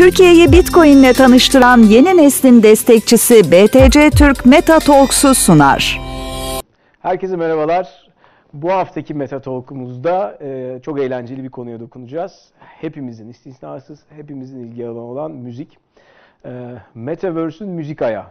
Türkiye'yi Bitcoin'le tanıştıran yeni neslin destekçisi BTC Türk Meta Talks'u sunar. Herkese merhabalar. Bu haftaki Meta Talk'umuzda çok eğlenceli bir konuya dokunacağız. Hepimizin, istisnasız hepimizin ilgi alanı olan müzik. Metaverse'ün müzik ayağı.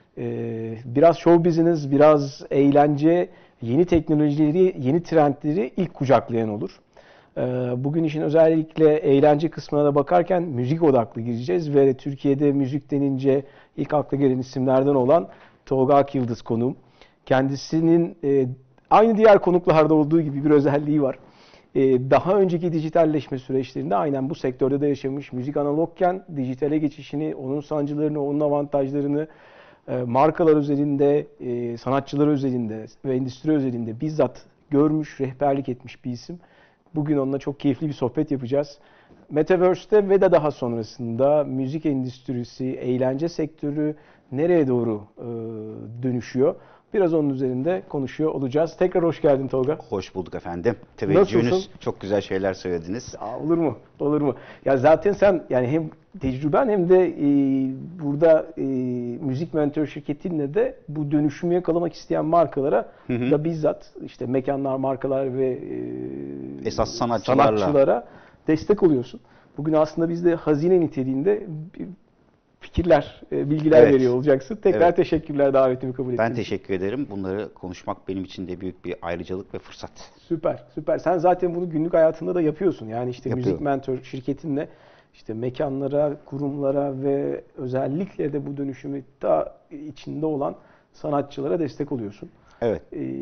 Biraz show business, biraz eğlence, yeni teknolojileri, yeni trendleri ilk kucaklayan olur. Bugün işin özellikle eğlence kısmına da bakarken müzik odaklı gireceğiz ve Türkiye'de müzik denince ilk akla gelen isimlerden olan Tolga Akyıldız konuğum. Kendisinin aynı diğer konuklarda olduğu gibi bir özelliği var. Daha önceki dijitalleşme süreçlerinde aynen bu sektörde de yaşamış, müzik analogken dijitale geçişini, onun sancılarını, onun avantajlarını markalar özelinde, sanatçılar özelinde ve endüstri özelinde bizzat görmüş, rehberlik etmiş bir isim. Bugün onunla çok keyifli bir sohbet yapacağız. Metaverse'te ve de daha sonrasında müzik endüstrisi, eğlence sektörü nereye doğru dönüşüyor? Biraz onun üzerinde konuşuyor olacağız. Tekrar hoş geldin Tolga. Hoş bulduk efendim. Teveccühünüz, çok güzel şeyler söylediniz. Olur mu? Olur mu? Ya zaten sen yani hem tecrüben hem de burada müzik mentor şirketinle de bu dönüşümü yakalamak isteyen markalara da bizzat işte mekanlar, markalar ve esas sanatçılara destek oluyorsun. Bugün aslında biz de hazine niteliğinde fikirler, bilgiler veriyor olacaksın. Tekrar teşekkürler davetimi kabul ettiğin için. Ben teşekkür ederim. Bunları konuşmak benim için de büyük bir ayrıcalık ve fırsat. Süper, süper. Sen zaten bunu günlük hayatında da yapıyorsun. Yani işte müzik mentor şirketinle işte mekanlara, kurumlara ve özellikle de bu dönüşümü da içinde olan sanatçılara destek oluyorsun. Evet.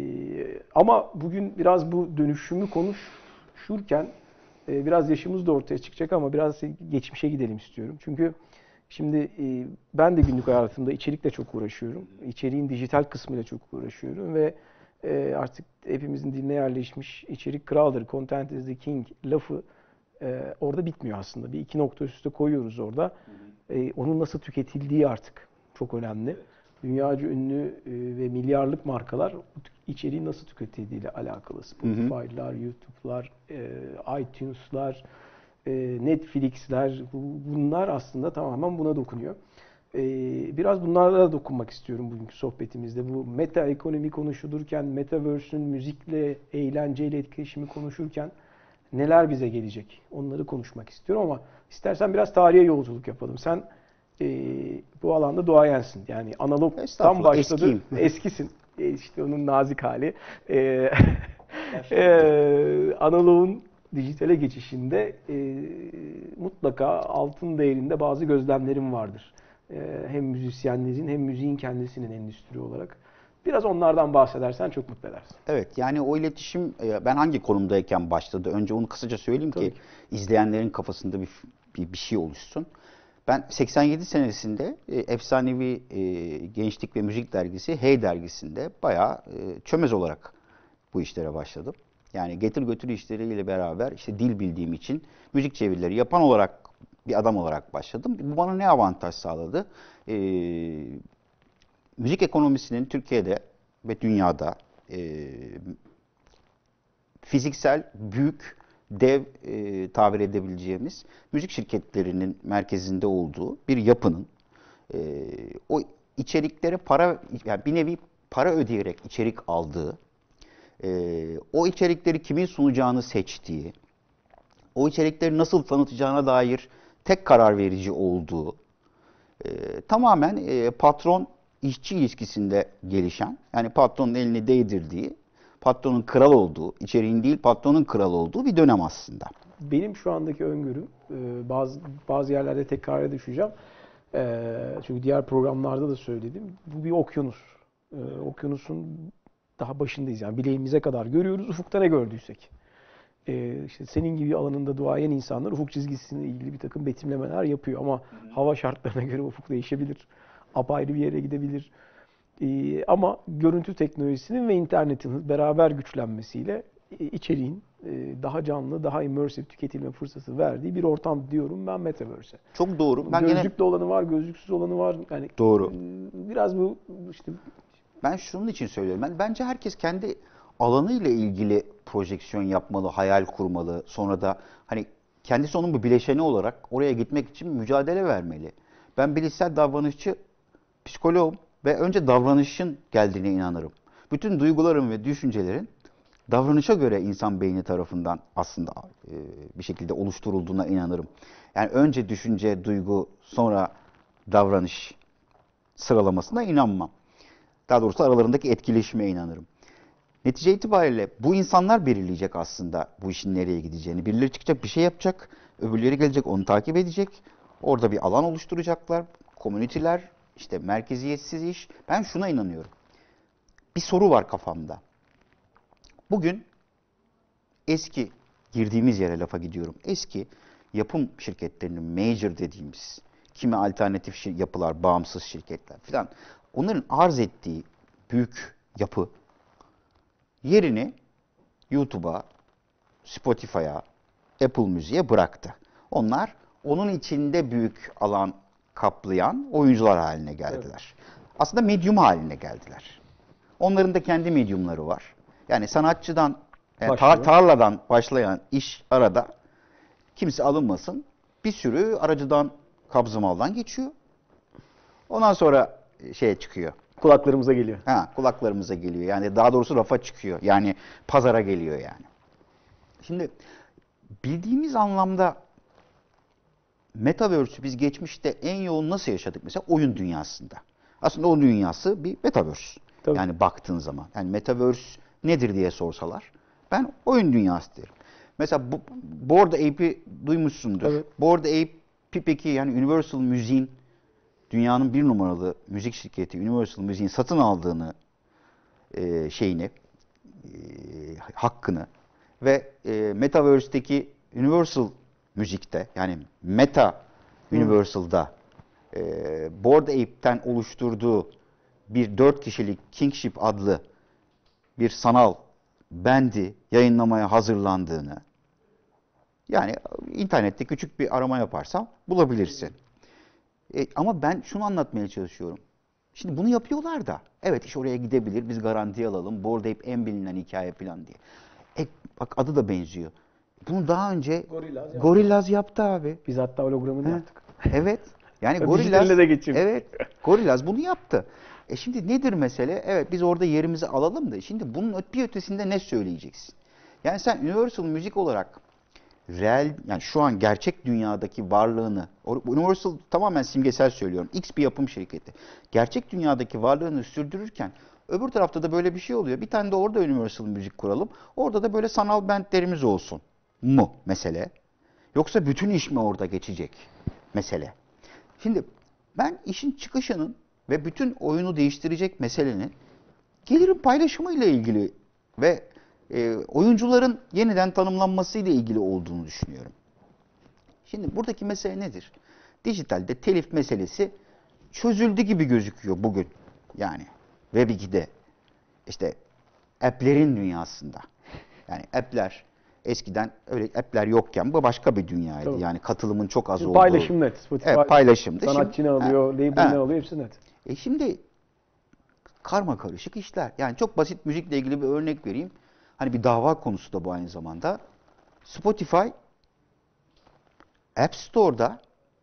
Ama bugün biraz bu dönüşümü konuşurken biraz yaşımız da ortaya çıkacak ama biraz geçmişe gidelim istiyorum. Çünkü şimdi ben de günlük hayatımda içerikle çok uğraşıyorum. İçeriğin dijital kısmıyla çok uğraşıyorum ve artık hepimizin diline yerleşmiş içerik kraldır, content is the king lafı orada bitmiyor aslında. Bir iki nokta üst üste koyuyoruz orada. Onun nasıl tüketildiği artık çok önemli. Dünyaca ünlü ve milyarlık markalar içeriği nasıl tüketildiğiyle alakalı. Spotify'lar, YouTube'lar, iTunes'lar, Netflix'ler, bunlar aslında tamamen buna dokunuyor. Biraz bunlara da dokunmak istiyorum bugünkü sohbetimizde. Bu meta ekonomi konuşulurken, Metaverse'ün müzikle, eğlenceyle etkileşimi konuşurken neler bize gelecek? Onları konuşmak istiyorum ama istersen biraz tarihe yolculuk yapalım. Sen bu alanda duayensin. Yani analogtan başladı. Eskisin. İşte onun nazik hali. Analogun dijitale geçişinde mutlaka altın değerinde bazı gözlemlerim vardır. Hem müzisyenlerin hem müziğin kendisinin endüstri olarak. Biraz onlardan bahsedersen çok mutlu edersin. Evet, yani o iletişim ben hangi konumdayken başladı? Önce onu kısaca söyleyeyim ki izleyenlerin kafasında bir şey oluşsun. Ben 87 senesinde efsanevi gençlik ve müzik dergisi Hey dergisinde bayağı çömez olarak bu işlere başladım. Yani getir götür işleriyle beraber işte dil bildiğim için müzik çevirileri yapan olarak bir adam olarak başladım. Bu bana ne avantaj sağladı? Müzik ekonomisinin Türkiye'de ve dünyada fiziksel büyük dev tabir edebileceğimiz müzik şirketlerinin merkezinde olduğu bir yapının o içeriklere yani bir nevi para ödeyerek içerik aldığı, o içerikleri kimin sunacağını seçtiği, o içerikleri nasıl tanıtacağına dair tek karar verici olduğu, tamamen patron-işçi ilişkisinde gelişen, yani patronun elini değdirdiği, patronun kral olduğu, içeriğin değil patronun kral olduğu bir dönem aslında. Benim şu andaki öngörüm, bazı yerlerde tekrara düşeceğim. Çünkü diğer programlarda da söyledim. Bu bir okyanus. Okyanusun daha başındayız. Yani bileğimize kadar görüyoruz. Ufukta ne gördüysek. İşte senin gibi alanında duayen insanlar ufuk çizgisiyle ilgili bir takım betimlemeler yapıyor. Ama hava şartlarına göre ufuk değişebilir. Apayrı bir yere gidebilir. Ama görüntü teknolojisinin ve internetin beraber güçlenmesiyle içeriğin daha canlı, daha immersive tüketilme fırsatı verdiği bir ortam diyorum ben Metaverse'e. Çok doğru. Gözlüklü olanı var, gözlüksüz olanı var. Yani doğru. Biraz bu işte. Ben şunun için söylüyorum. Bence herkes kendi alanıyla ilgili projeksiyon yapmalı, hayal kurmalı. Sonra da hani kendisi onun bir bileşeni olarak oraya gitmek için mücadele vermeli. Ben bilişsel davranışçı psikoloğum ve önce davranışın geldiğine inanırım. Bütün duyguların ve düşüncelerin davranışa göre insan beyni tarafından aslında bir şekilde oluşturulduğuna inanırım. Yani önce düşünce, duygu, sonra davranış sıralamasına inanmam. Daha doğrusu aralarındaki etkileşime inanırım. Netice itibariyle bu insanlar belirleyecek aslında bu işin nereye gideceğini. Birileri çıkacak, bir şey yapacak, öbürleri gelecek, onu takip edecek. Orada bir alan oluşturacaklar, komüniteler, işte merkeziyetsiz iş. Ben şuna inanıyorum. Bir soru var kafamda. Bugün eski, girdiğimiz yere lafa gidiyorum. Eski yapım şirketlerinin major dediğimiz, kimi alternatif yapılar, bağımsız şirketler falan, onların arz ettiği büyük yapı yerini YouTube'a, Spotify'a, Apple Müziğe bıraktı. Onlar onun içinde büyük alan kaplayan oyuncular haline geldiler. Evet. Aslında medyum haline geldiler. Onların da kendi medyumları var. Yani sanatçıdan, tarladan başlayan iş arada kimse alınmasın. Bir sürü aracıdan, kabzımaldan geçiyor. Ondan sonra şeye çıkıyor. Kulaklarımıza geliyor. Kulaklarımıza geliyor. Yani daha doğrusu rafa çıkıyor. Yani pazara geliyor yani. Şimdi bildiğimiz anlamda Metaverse'ü biz geçmişte en yoğun nasıl yaşadık? Mesela oyun dünyasında. Aslında o dünyası bir Metaverse. Tabii. Yani baktığın zaman. Yani Metaverse nedir diye sorsalar ben oyun dünyası derim. Mesela Bored Ape'i duymuşsundur. Evet. Bored Ape peki yani Universal Müziğin dünyanın bir numaralı müzik şirketi Universal Müziğin satın aldığını hakkını ve Metaverse'deki Universal Müzik'te yani Meta Universal'da Bored Ape'ten oluşturduğu bir 4 kişilik Kingship adlı bir sanal bendi yayınlamaya hazırlandığını yani internette küçük bir arama yaparsam bulabilirsin. Ama ben şunu anlatmaya çalışıyorum. Şimdi bunu yapıyorlar da. Evet iş oraya gidebilir. Biz garanti alalım. Bored Ape en bilinen hikaye falan diye. Bak adı da benziyor. Bunu daha önce Gorillaz yaptı abi. Biz hatta hologramını yaptık. Evet. Yani Gorillaz bunu yaptı. Şimdi nedir mesele? Evet biz orada yerimizi alalım da şimdi bunun bir ötesinde ne söyleyeceksin? Yani sen Universal müzik olarak yani şu an gerçek dünyadaki varlığını, Universal tamamen simgesel söylüyorum, X bir yapım şirketi. Gerçek dünyadaki varlığını sürdürürken öbür tarafta da böyle bir şey oluyor. Bir tane de orada Universal müzik kuralım. Orada da böyle sanal bandlerimiz olsun mu mesele? Yoksa bütün iş mi orada geçecek mesele? Şimdi ben işin çıkışının ve bütün oyunu değiştirecek meselenin gelirin paylaşımıyla ilgili ve oyuncuların yeniden tanımlanmasıyla ilgili olduğunu düşünüyorum. Şimdi buradaki mesele nedir? Dijitalde telif meselesi çözüldü gibi gözüküyor bugün. Yani Web 2'de işte app'lerin dünyasında. Yani app'ler eskiden öyle app'ler yokken bu başka bir dünyaydı. Tabii. Yani katılımın çok az olduğu. Paylaşım net. Spotify paylaşımdı. Sanatçı ne alıyor, label ne alıyor hepsi net. Şimdi karma karışık işler. Yani çok basit müzikle ilgili bir örnek vereyim. Hani bir dava konusu da bu aynı zamanda. Spotify App Store'da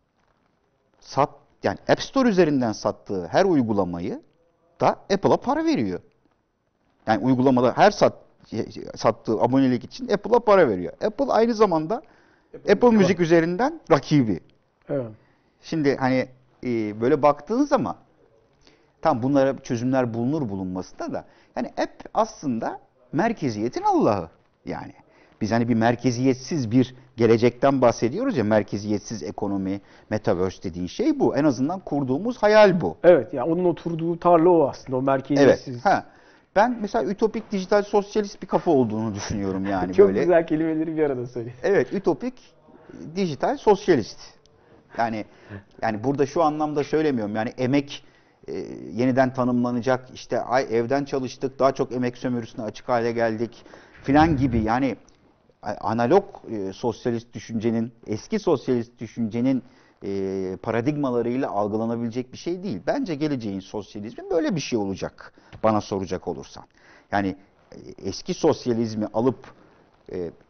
yani App Store üzerinden sattığı her uygulamayı da Apple'a para veriyor. Yani uygulamada her sattığı abonelik için Apple'a para veriyor. Apple aynı zamanda Apple Müzik üzerinden rakibi. Evet. Şimdi hani böyle baktığın zaman tam bunlara çözümler bulunmasında da yani app aslında merkeziyetin Allah'ı yani. Biz hani bir merkeziyetsiz bir gelecekten bahsediyoruz ya, merkeziyetsiz ekonomi, metaverse dediğin şey bu. En azından kurduğumuz hayal bu. Evet, yani onun oturduğu tarla o aslında, o merkeziyetsiz. Evet. Ben mesela ütopik dijital sosyalist bir kafa olduğunu düşünüyorum yani. Çok böyle. Güzel kelimeleri bir arada söylüyor. Evet, ütopik dijital sosyalist. Yani burada şu anlamda söylemiyorum. Yani emek yeniden tanımlanacak. İşte evden çalıştık, daha çok emek sömürüsüne açık hale geldik filan gibi. Yani analog sosyalist düşüncenin, eski sosyalist düşüncenin paradigmalarıyla algılanabilecek bir şey değil. Bence geleceğin sosyalizmi böyle bir şey olacak bana soracak olursan. Yani eski sosyalizmi alıp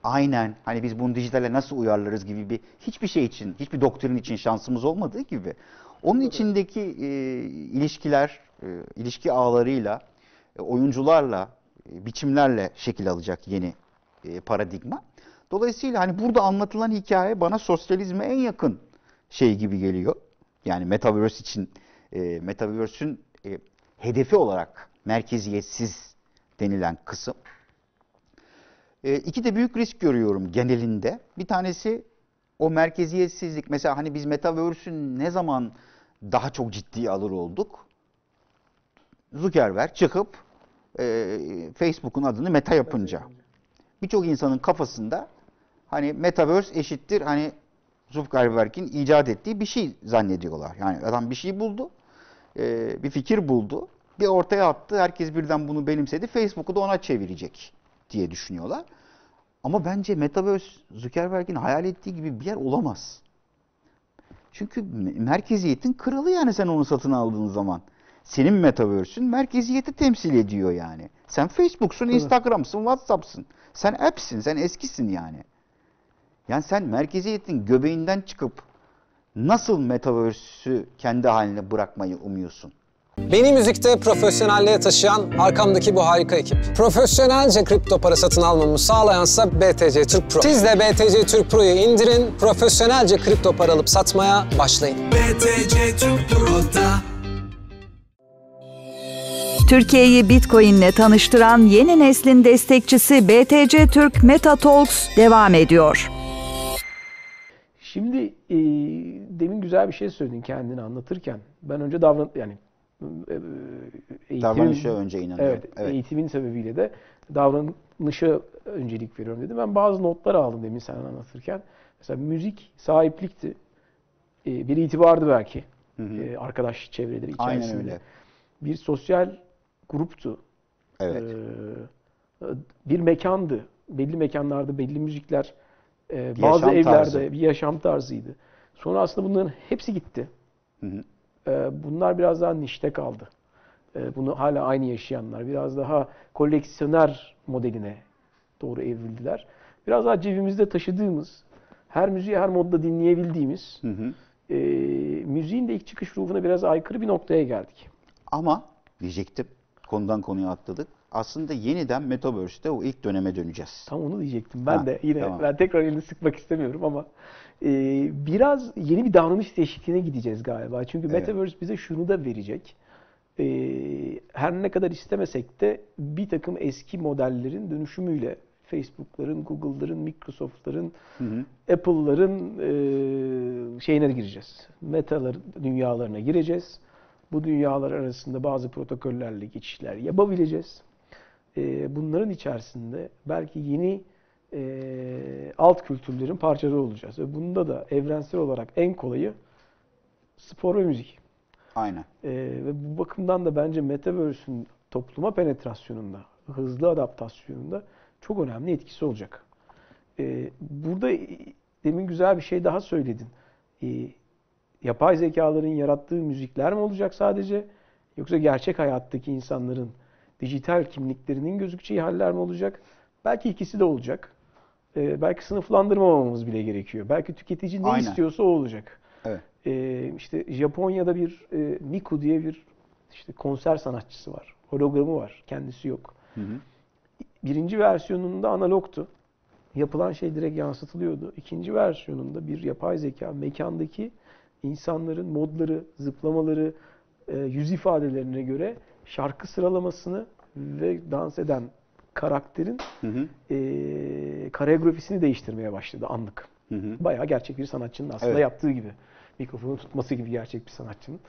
aynen hani biz bunu dijitale nasıl uyarlarız gibi hiçbir şey için, hiçbir doktrin için şansımız olmadığı gibi onun içindeki ilişkiler, ilişki ağlarıyla, oyuncularla, biçimlerle şekil alacak yeni paradigma. Dolayısıyla hani burada anlatılan hikaye bana sosyalizme en yakın şey gibi geliyor. Yani Metaverse için, Metaverse'ün hedefi olarak merkeziyetsiz denilen kısım. İki de büyük risk görüyorum genelinde. Bir tanesi o merkeziyetsizlik. Mesela hani biz Metaverse'ün ne zaman daha çok ciddiye alır olduk? Zuckerberg çıkıp Facebook'un adını Meta yapınca. Birçok insanın kafasında hani Metaverse eşittir hani Zuckerberg'in icat ettiği bir şey zannediyorlar. Yani adam bir şey buldu, bir fikir buldu, bir ortaya attı, herkes birden bunu benimsedi, Facebook'u da ona çevirecek diye düşünüyorlar. Ama bence Metaverse Zuckerberg'in hayal ettiği gibi bir yer olamaz. Çünkü merkeziyetin kralı yani sen onu satın aldığın zaman. Senin Metaverse'ün merkeziyeti temsil ediyor yani. Sen Facebook'sun, Instagram'sın, WhatsApp'sın. Sen app'sin, sen eskisin yani. Yani sen merkeziyetin göbeğinden çıkıp nasıl Metaverse'ü kendi haline bırakmayı umuyorsun? Beni müzikte profesyonelliğe taşıyan arkamdaki bu harika ekip. Profesyonelce kripto para satın almamı sağlayansa BTC Türk Pro. Siz de BTC Türk Pro'yu indirin, profesyonelce kripto para alıp satmaya başlayın. BTC Türk Pro'da. Türkiye'yi Bitcoin'le tanıştıran yeni neslin destekçisi BTC Türk MetaTalks devam ediyor. Şimdi demin güzel bir şey söyledin kendini anlatırken. Ben önce davranışa önce inanıyorum. Evet, eğitimin sebebiyle de davranışa öncelik veriyorum dedim. Ben bazı notlar aldım demin sen anlatırken. Mesela müzik sahiplikti. Bir itibardı belki. Arkadaş çevreleri içerisinde. Aynen öyle. Bir sosyal gruptu. Evet. Bir mekandı. Belli mekanlarda belli müzikler, bazı evlerde tarzı. Bir yaşam tarzıydı. Sonra aslında bunların hepsi gitti. Bunlar biraz daha nişte kaldı. Bunu hala aynı yaşayanlar biraz daha koleksiyoner modeline doğru evrildiler. Biraz daha cebimizde taşıdığımız, her müziği her modda dinleyebildiğimiz, müziğin de ilk çıkış ruhuna biraz aykırı bir noktaya geldik. Ama diyecektim, konudan konuya atladık. Aslında yeniden Metaverse'de o ilk döneme döneceğiz. Tam onu diyecektim. Ben de yine tamam. Ben tekrar elini sıkmak istemiyorum ama biraz yeni bir davranış değişikliğine gideceğiz galiba. Çünkü Metaverse bize şunu da verecek. Her ne kadar istemesek de bir takım eski modellerin dönüşümüyle Facebook'ların, Google'ların, Microsoft'ların, Apple'ların şeyine gireceğiz. Meta'lar dünyalarına gireceğiz. Bu dünyalar arasında bazı protokollerle geçişler yapabileceğiz. Bunların içerisinde belki yeni alt kültürlerin parçaları olacağız. Ve bunda da evrensel olarak en kolayı spor ve müzik. Aynen. Ve bu bakımdan da bence Metaverse'ün topluma penetrasyonunda, hızlı adaptasyonunda çok önemli etkisi olacak. Burada demin güzel bir şey daha söyledin. Yapay zekaların yarattığı müzikler mi olacak sadece? Yoksa gerçek hayattaki insanların dijital kimliklerinin gözükeceği haller mi olacak? Belki ikisi de olacak. Belki sınıflandırmamamız bile gerekiyor. Belki tüketici ne istiyorsa o olacak. Evet. İşte Japonya'da bir Miku diye bir işte konser sanatçısı var. Hologramı var. Kendisi yok. Birinci versiyonunda analogtu. Yapılan şey direkt yansıtılıyordu. İkinci versiyonunda bir yapay zeka mekandaki insanların modları, zıplamaları, yüz ifadelerine göre şarkı sıralamasını ve dans eden karakterin koreografisini değiştirmeye başladı anlık. Bayağı gerçek bir sanatçının aslında yaptığı gibi. Mikrofonu tutması gibi gerçek bir sanatçının.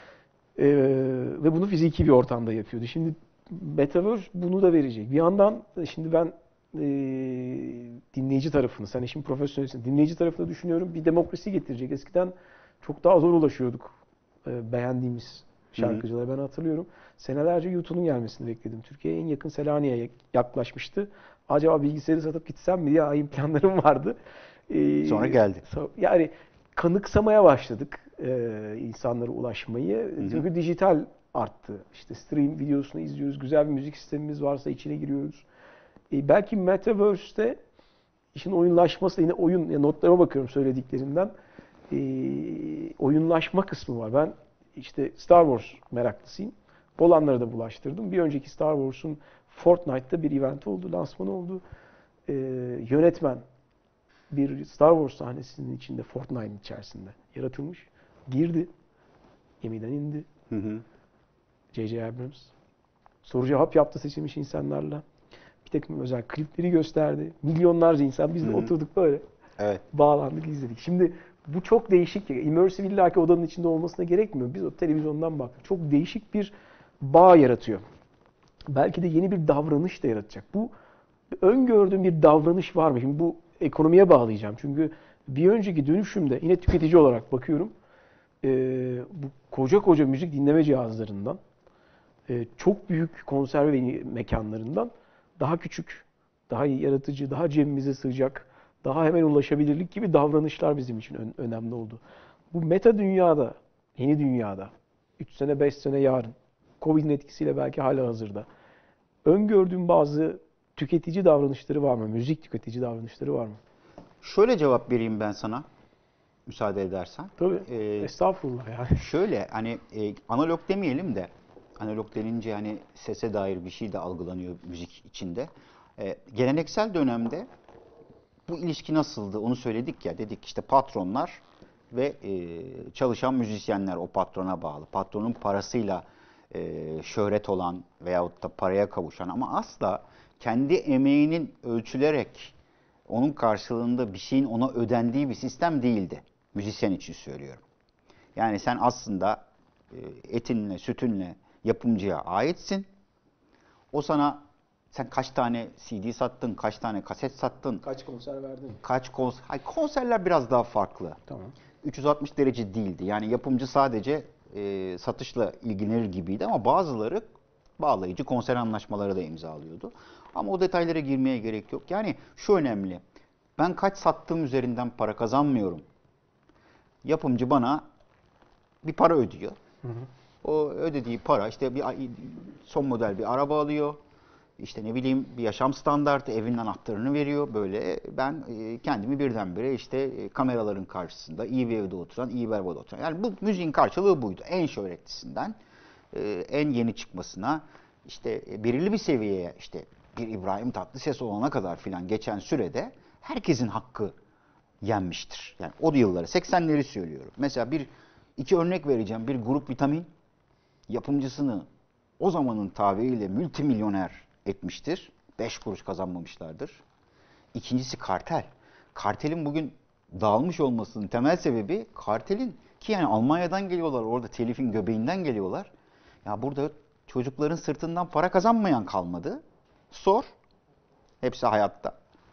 Ve bunu fiziki bir ortamda yapıyordu. Şimdi Metaverse bunu da verecek. Bir yandan şimdi ben dinleyici tarafını, sen işin profesyonelsin, dinleyici tarafını düşünüyorum. Bir demokrasi getirecek. Eskiden çok daha zor ulaşıyorduk beğendiğimiz şarkıcılara. Ben hatırlıyorum. Senelerce YouTube'un gelmesini bekledim. Türkiye'ye en yakın Selanik'e yaklaşmıştı. Acaba bilgisayarı satıp gitsem mi diye ayın planlarım vardı. Sonra geldi. Yani kanıksamaya başladık insanlara ulaşmayı. Çünkü dijital arttı. İşte stream videosunu izliyoruz. Güzel bir müzik sistemimiz varsa içine giriyoruz. Belki Metaverse'de işin oyunlaşması, yine oyun, ya notlarıma bakıyorum söylediklerinden. Oyunlaşma kısmı var. Ben işte Star Wars meraklısıyım. Olanlara da bulaştırdım. Bir önceki Star Wars'un Fortnite'da bir event oldu, lansmanı oldu. Yönetmen bir Star Wars sahnesinin içinde, Fortnite'ın içerisinde yaratılmış. Girdi. Gemiden indi. J.J. Abrams. Soru cevap yaptı seçilmiş insanlarla. Bir takım özel klipleri gösterdi. Milyonlarca insan, biz de oturduk böyle. Evet. Bağlandık, izledik. Şimdi bu çok değişik. Immersive illaki odanın içinde olmasına gerekmiyor. Biz o televizyondan baktık. Çok değişik bir bağ yaratıyor. Belki de yeni bir davranış da yaratacak. Bu öngördüğüm bir davranış var mı? Şimdi bu ekonomiye bağlayacağım. Çünkü bir önceki dönüşümde yine tüketici olarak bakıyorum. Bu koca koca müzik dinleme cihazlarından, çok büyük konser ve mekanlarından daha küçük, daha yaratıcı, daha cebimize sığacak, daha hemen ulaşabilirlik gibi davranışlar bizim için önemli oldu. Bu meta dünyada, yeni dünyada, 3 sene 5 sene yarın, Covid'in etkisiyle belki hala hazırda, öngördüğüm bazı tüketici davranışları var mı? Müzik tüketici davranışları var mı? Şöyle cevap vereyim ben sana, müsaade edersen. Tabii. Estağfurullah yani. Şöyle hani analog demeyelim de, analog denince hani sese dair bir şey de algılanıyor müzik içinde. Geleneksel dönemde bu ilişki nasıldı onu söyledik ya, dedik işte patronlar ve çalışan müzisyenler o patrona bağlı. Patronun parasıyla şöhret olan veyahut da paraya kavuşan ama asla kendi emeğinin ölçülerek onun karşılığında bir şeyin ona ödendiği bir sistem değildi. Müzisyen için söylüyorum. Yani sen aslında etinle, sütünle yapımcıya aitsin. O sana, sen kaç tane CD sattın, kaç tane kaset sattın, Kaç konser verdin? kaç konser... Hayır, konserler biraz daha farklı. Tamam. 360 derece değildi. Yani yapımcı sadece satışla ilgilenir gibiydi ama bazıları bağlayıcı konser anlaşmaları da imzalıyordu. Ama o detaylara girmeye gerek yok. Yani şu önemli. Ben kaç sattığım üzerinden para kazanmıyorum. Yapımcı bana bir para ödüyor. O ödediği para işte bir son model bir araba alıyor. İşte ne bileyim bir yaşam standartı, evin anahtarını veriyor. Böyle ben kendimi birdenbire işte kameraların karşısında iyi bir evde oturan, iyi bir arabada oturan. Yani bu müziğin karşılığı buydu. En şöhretlisinden en yeni çıkmasına, işte belirli bir seviyeye, işte bir İbrahim Tatlıses olana kadar filan geçen sürede herkesin hakkı yenmiştir. Yani o yılları, 80'leri söylüyorum. Mesela iki örnek vereceğim. Bir Grup Vitamin yapımcısını o zamanın tabiriyle multimilyoner etmiştir. 5 kuruş kazanmamışlardır. İkincisi Kartel. Kartel'in bugün dağılmış olmasının temel sebebi Kartel'in, ki yani Almanya'dan geliyorlar, orada telifin göbeğinden geliyorlar. Ya burada çocukların sırtından para kazanmayan kalmadı. Sor. Hepsi hayatta.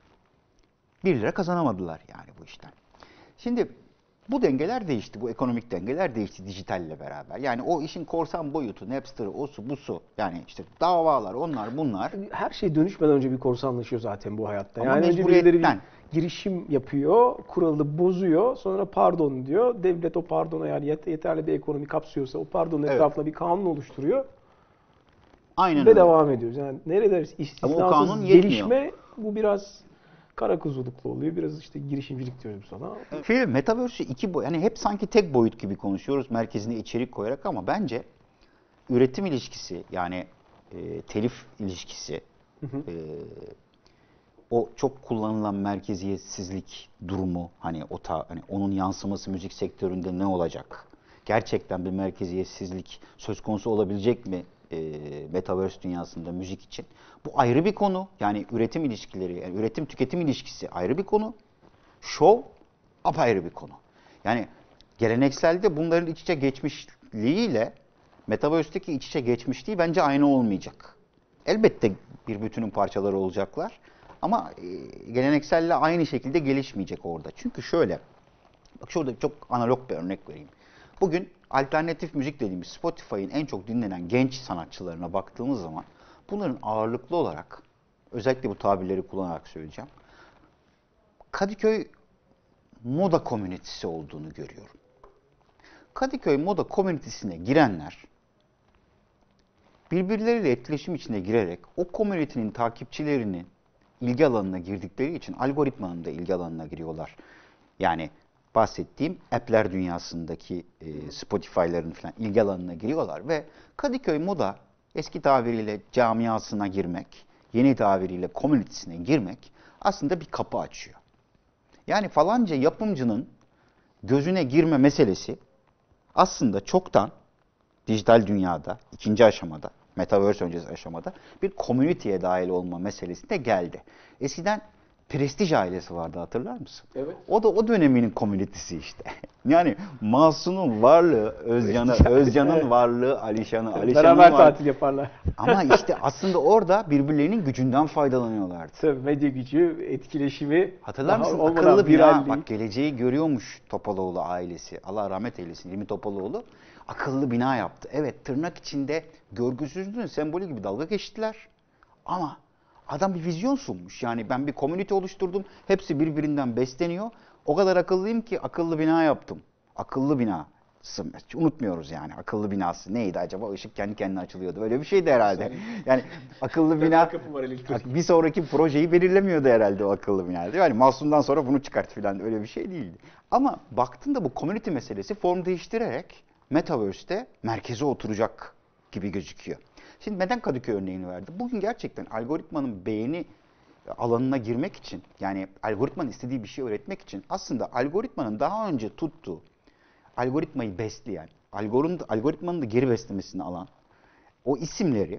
1 lira kazanamadılar yani bu işten. Şimdi bu dengeler değişti, bu ekonomik dengeler değişti dijitalle beraber. Yani o işin korsan boyutu, Napster, osu, busu, yani işte davalar, onlar, bunlar. Her şey dönüşmeden önce bir korsanlaşıyor zaten bu hayatta. Ama yani önce mecburiyetten. birileri bir girişim yapıyor, kuralı bozuyor, sonra pardon diyor. Devlet o pardona, yani yeterli bir ekonomi kapsıyorsa o pardonun etrafında bir kanun oluşturuyor. Aynen ve öyle. devam ediyoruz. Yani neredeyse Ama o kanun istisnasız yetmiyor. gelişme, bu biraz kara kuzuluklu oluyor. Biraz işte girişimcilik diyoruz sana. Metaverse'ü yani hep sanki tek boyut gibi konuşuyoruz merkezine içerik koyarak ama bence üretim ilişkisi, yani telif ilişkisi, o çok kullanılan merkeziyetsizlik durumu, hani onun yansıması müzik sektöründe ne olacak? Gerçekten bir merkeziyetsizlik söz konusu olabilecek mi Metaverse dünyasında müzik için? Bu ayrı bir konu. Yani üretim ilişkileri, yani üretim tüketim ilişkisi ayrı bir konu. Şov apayrı bir konu. Yani gelenekselde bunların iç içe geçmişliğiyle Metaverse'deki iç içe geçmişliği bence aynı olmayacak. Elbette bir bütünün parçaları olacaklar. Ama gelenekselle aynı şekilde gelişmeyecek orada. Çünkü şöyle, bak şurada çok analog bir örnek vereyim. Bugün alternatif müzik dediğimiz Spotify'ın en çok dinlenen genç sanatçılarına baktığımız zaman bunların ağırlıklı olarak, özellikle bu tabirleri kullanarak söyleyeceğim, Kadıköy moda komünitesi olduğunu görüyorum. Kadıköy moda komünitesine girenler birbirleriyle etkileşim içine girerek o komünitenin takipçilerini ilgi alanına girdikleri için algoritmanın da ilgi alanına giriyorlar. Yani bahsettiğim app'ler dünyasındaki Spotify'ların falan ilgi alanına giriyorlar ve Kadıköy Moda eski tabiriyle camiasına girmek, yeni tabiriyle komünitesine girmek aslında bir kapı açıyor. Yani falanca yapımcının gözüne girme meselesi aslında çoktan dijital dünyada, ikinci aşamada, Metaverse öncesi aşamada bir komüniteye dahil olma meselesi de geldi. Eskiden Prestij ailesi vardı, hatırlar mısın? Evet. O da o döneminin komünitesi işte. Yani Mahsun'un varlığı Özcan'ı, Özcan'ın varlığı Alişan'ı, Alişan'ın beraber varlığı... tatil yaparlar. Ama işte aslında orada birbirlerinin gücünden faydalanıyorlardı. Tabii medya gücü, etkileşimi. Hatırlar mısın? olmadan Akıllı bina. viralliği. Bak geleceği görüyormuş Topaloğlu ailesi. Allah rahmet eylesin. İlmi Topaloğlu akıllı bina yaptı. Evet, tırnak içinde görgüsüzlüğün sembolü gibi dalga geçtiler. Ama adam bir vizyon sunmuş. Yani ben bir komünite oluşturdum. Hepsi birbirinden besleniyor. O kadar akıllıyım ki akıllı bina yaptım. Akıllı bina. Hiç unutmuyoruz yani. Akıllı binası neydi acaba? Işık kendi kendine açılıyordu. Öyle bir şeydi herhalde. Yani akıllı bina bir sonraki projeyi belirlemiyordu herhalde o akıllı bina. Yani Mahsun'dan sonra bunu çıkart falan, öyle bir şey değildi. Ama baktığında bu community meselesi form değiştirerek Metaverse'te merkeze oturacak gibi gözüküyor. Şimdi neden Kadıköy örneğini verdi? Bugün gerçekten algoritmanın beğeni alanına girmek için, yani algoritmanın istediği bir şey öğretmek için aslında algoritmanın daha önce tuttuğu, algoritmayı besleyen, algoritmanın da geri beslemesini alan o isimleri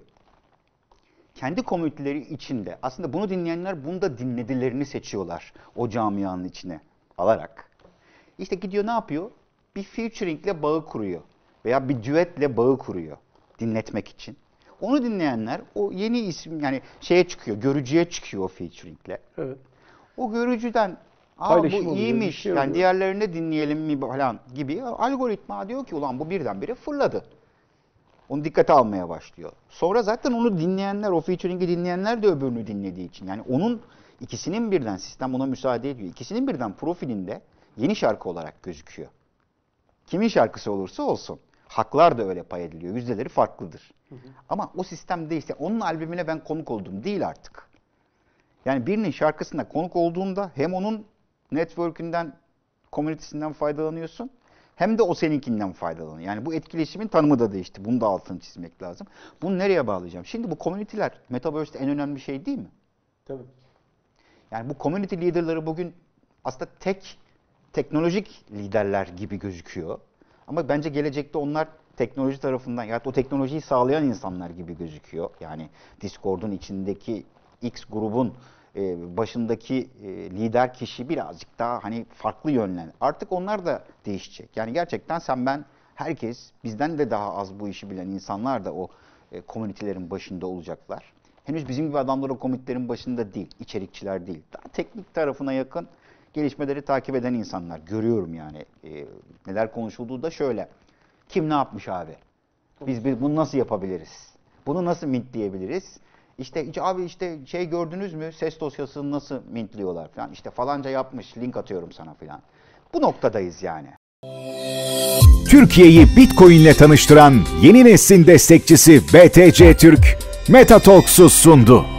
kendi komüniteleri içinde, aslında bunu dinleyenler bunu da dinledilerini seçiyorlar o camianın içine alarak. İşte gidiyor ne yapıyor? Bir featuringle bağı kuruyor veya bir düetle bağı kuruyor dinletmek için. Onu dinleyenler o yeni isim, yani şeye çıkıyor, görücüye çıkıyor o featuringle. Evet. O görücüden bu iyiymiş, şey yani diğerlerini dinleyelim mi falan gibi algoritma diyor ki ulan bu birdenbire fırladı. Onu dikkate almaya başlıyor. Sonra zaten onu dinleyenler, o featuring'i dinleyenler de öbürünü dinlediği için. Yani onun ikisinin birden, sistem ona müsaade ediyor. İkisinin birden profilinde yeni şarkı olarak gözüküyor. Kimin şarkısı olursa olsun. Haklar da öyle pay ediliyor. Yüzdeleri farklıdır. Ama o sistemde ise onun albümüne ben konuk oldum değil artık. Yani birinin şarkısına konuk olduğunda hem onun network'ünden, komünitesinden faydalanıyorsun hem de o seninkinden faydalanıyor. Yani bu etkileşimin tanımı da değişti. Bunu da altını çizmek lazım. Bunu nereye bağlayacağım? Şimdi bu komüniteler Metaverse'de en önemli şey değil mi? Tabii. Yani bu community liderleri bugün aslında teknolojik liderler gibi gözüküyor. Ama bence gelecekte onlar teknoloji tarafından, yani o teknolojiyi sağlayan insanlar gibi gözüküyor. Yani Discord'un içindeki X grubun başındaki lider kişi birazcık daha hani farklı yönlen. Artık onlar da değişecek. Yani gerçekten sen ben herkes, bizden de daha az bu işi bilen insanlar da o komünitelerin başında olacaklar. Henüz bizim gibi adamlar o komünitelerin başında değil, içerikçiler değil. Daha teknik tarafına yakın gelişmeleri takip eden insanlar. Görüyorum yani. Neler konuşulduğu da şöyle. Kim ne yapmış abi? Biz bunu nasıl yapabiliriz? Bunu nasıl mintleyebiliriz? İşte abi işte şey gördünüz mü? Ses dosyasını nasıl mintliyorlar falan. İşte falanca yapmış, link atıyorum sana falan. Bu noktadayız yani. Türkiye'yi Bitcoin'le tanıştıran yeni neslin destekçisi BTC Türk, MetaTalks'u sundu.